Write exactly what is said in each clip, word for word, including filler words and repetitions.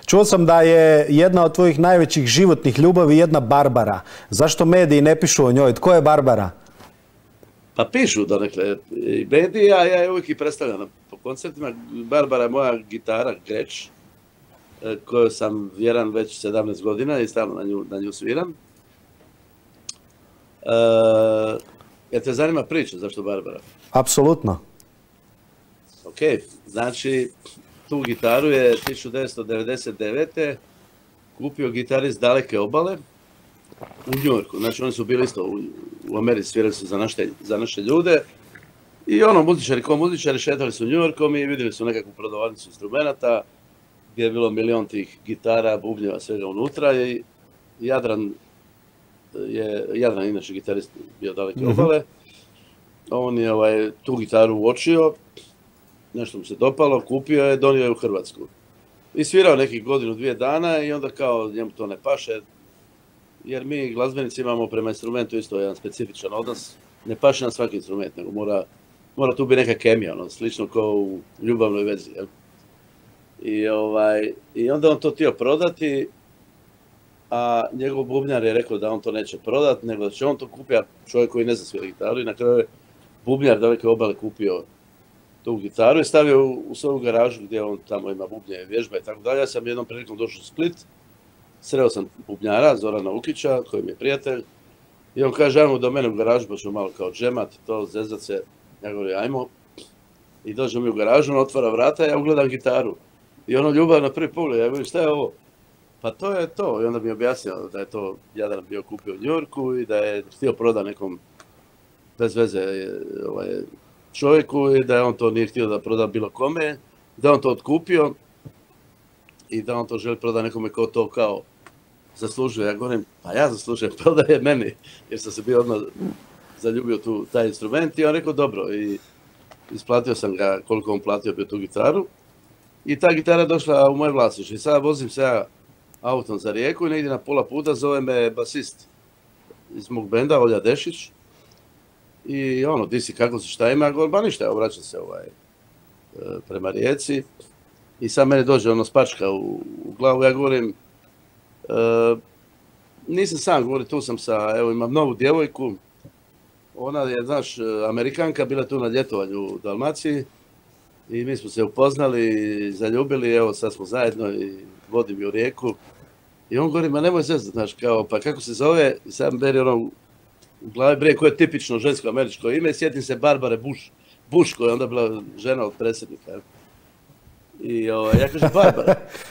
Čuo sam da je jedna od tvojih najvećih životnih ljubavi jedna Barbara. Zašto mediji ne pišu o njoj? Tko je Barbara? Pa pišu, dakle, i mediji, a ja je uvijek i predstavljam po koncertima. Barbara je moja gitara, Greć, koju sam vjeran već sedamnaest godina i stalno na nju, na nju sviram. E, jel te zanima priča zašto Barbara? Apsolutno. Ok, znači tu gitaru je tisuću devetsto devedeset devete kupio gitarist Daleke obale u Njujorku. Znači oni su bili isto u, u Americi, svirali su za naše, za naše ljude. I ono, muzičari ko muzičari šetali su Njujorkom i vidjeli su nekakvu prodavnicu instrumenata gdje je bilo milion tih gitara, bubnjeva, svega unutra i Jadran je, Jadran inače gitarist bio Daleke mm-hmm. obale. On je ovaj, tu gitaru uočio, nešto mu se dopalo, kupio je, donio je u Hrvatsku. I svirao nekih godinu, dvije dana i onda kao njemu to ne paše, jer mi glazbenici imamo prema instrumentu isto jedan specifičan odnos. Ne paše na svaki instrument, nego mora, mora tu biti neka kemija, ono, slično kao u ljubavnoj vezi. Jel? I, ovaj, I onda on to htio prodati, a njegov bubnjar je rekao da on to neće prodati, nego da će on to kupiti, čovjek koji ne zna svira gitaru, i na kraju je bubnjar Daleke obale kupio tu gitaru i stavio u, u svoju garažu gdje on tamo ima bubnje, vježbe i tako dalje. Ja sam jednom prilikom došao u Split, sreo sam bubnjara, Zorana Ukića, koji mi je prijatelj, i on kaže, ajmo do mene u garažu, pa ćemo malo kao džemat, to, zezat se. Ja govorim, ajmo. I dođemo mi u garažu, on otvara vrata, ja ugledam gitaru. I ono ljubav na prvi pogled, ja govorim, šta je ovo? Pa to je to. I onda mi je objasnio da je to Jadran bio kupio u Njujorku i da je htio proda nekom bez veze ovaj, čovjeku i da je on to nije htio da proda bilo kome, da on to otkupio i da on to želi proda nekome ko to kao zaslužuje. Ja govorim, pa ja zaslužujem, prodaje meni, jer sam se bio odmah zaljubio tu taj instrument i on rekao dobro i isplatio sam ga koliko on platio bio tu gitaru i ta gitara je došla u moje vlasništvo i sada vozim se ja autom za Rijeku i negdje na pola puta zove me basist iz mog benda, Olja Dešić. I ono, di si, kako si, šta ima? Ja govorim, ba ništa, obraćam se ovaj, prema Rijeci. I sad mene dođe ono spačka u, u glavu, ja govorim, e, nisam sam, govorim, tu sam sa, evo imam novu djevojku. Ona je, znaš, Amerikanka, bila tu na ljetovanju u Dalmaciji. I mi smo se upoznali, zaljubili, evo sad smo zajedno i vodim ju u Rijeku. I on govori, ma nemoj zezati, znaš, kao, pa kako se zove? I sad meni ono u glavi bre, koje je tipično žensko američko ime, sjetim se Barbare Bush, Bush koja je onda bila žena od predsjednika. I o, ja kažem, Barbara.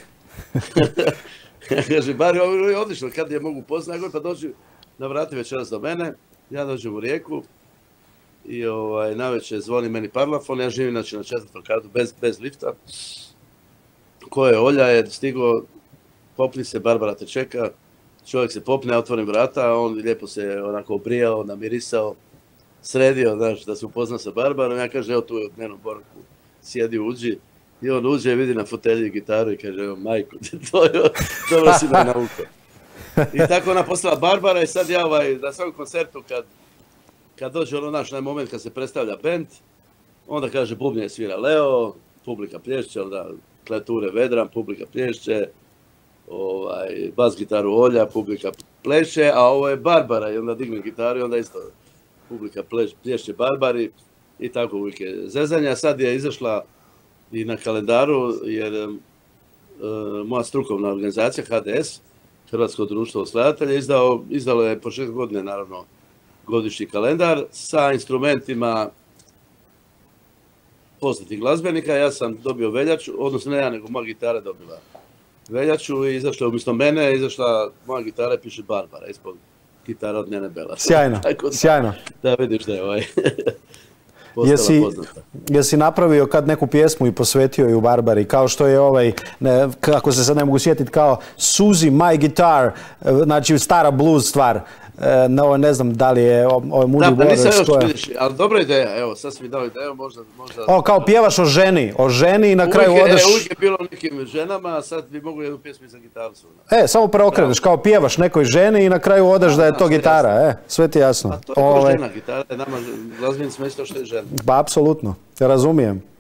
Ja kažem, Barbara, ovo je odlično, kad je mogu poznati, ja pa dođi na vrati večeras do mene, ja dođem u Rijeku i ovaj, navečer zvoni meni parlafon, ja živim znači, na četvrtom katu bez, bez lifta. Ko je Olja je stigao, popni se, Barbara te čeka. Čovjek se popne, ja otvorim vrata, on lijepo se onako obrijao, namirisao, sredio, znaš, da se upozna sa Barbarom. Ja kažem, evo tu je u dnevnom boravku, sjedi, uđi. I on uđe, vidi na fotelji gitaru i kaže, evo, majko, to je, dobro si me naukao. I tako ona postala Barbara i sad ja ovaj, na svakom koncertu kad, kad dođe ono naš moment kad se predstavlja bend, onda kaže, bubnje svira Leo, publika plješće, onda kleture Vedran, publika plješće. Ovaj, bas gitaru Olja, publika pleše, a ovo je Barbara i onda digne gitaru i onda isto publika pleš, plješće Barbari i tako uvijek je zezanja. Sad je izašla i na kalendaru jer e, moja strukovna organizacija H D S, Hrvatsko društvo osvajatelja, izdao, izdalo je početak godine naravno godišnji kalendar sa instrumentima poznatih glazbenika. Ja sam dobio veljaču, odnosno ne ja nego moja gitara dobila veljaču i izašla umjesto mene, izašla moja gitara i piše Barbara ispod gitara od Njene Bela. Sjajno, da, sjajno. Da vidiš da je ovaj postala jesi, poznata. Jesi napravio kad neku pjesmu i posvetio ju Barbari, kao što je ovaj, ne, kako se sad ne mogu sjetiti, kao Suzy My Guitar, znači stara blues stvar. No, ne znam da li je ovaj Moody Waters. Da, nisam još je... vidiš, ali dobra ideja, evo, sad si mi dao ideju, možda... možda... O, kao pjevaš o ženi, o ženi i na kraju uvijek, odeš... E, uvijek je bilo nekim ženama, a sad bi mogu jednu pjesmu za gitaru. E, samo preokreneš, kao pjevaš nekoj ženi i na kraju odeš da, da je to gitara, jasno. E, sve ti jasno. A to je ko žena, gitara je nama glazbenicima isto što je žena. Pa, apsolutno, razumijem.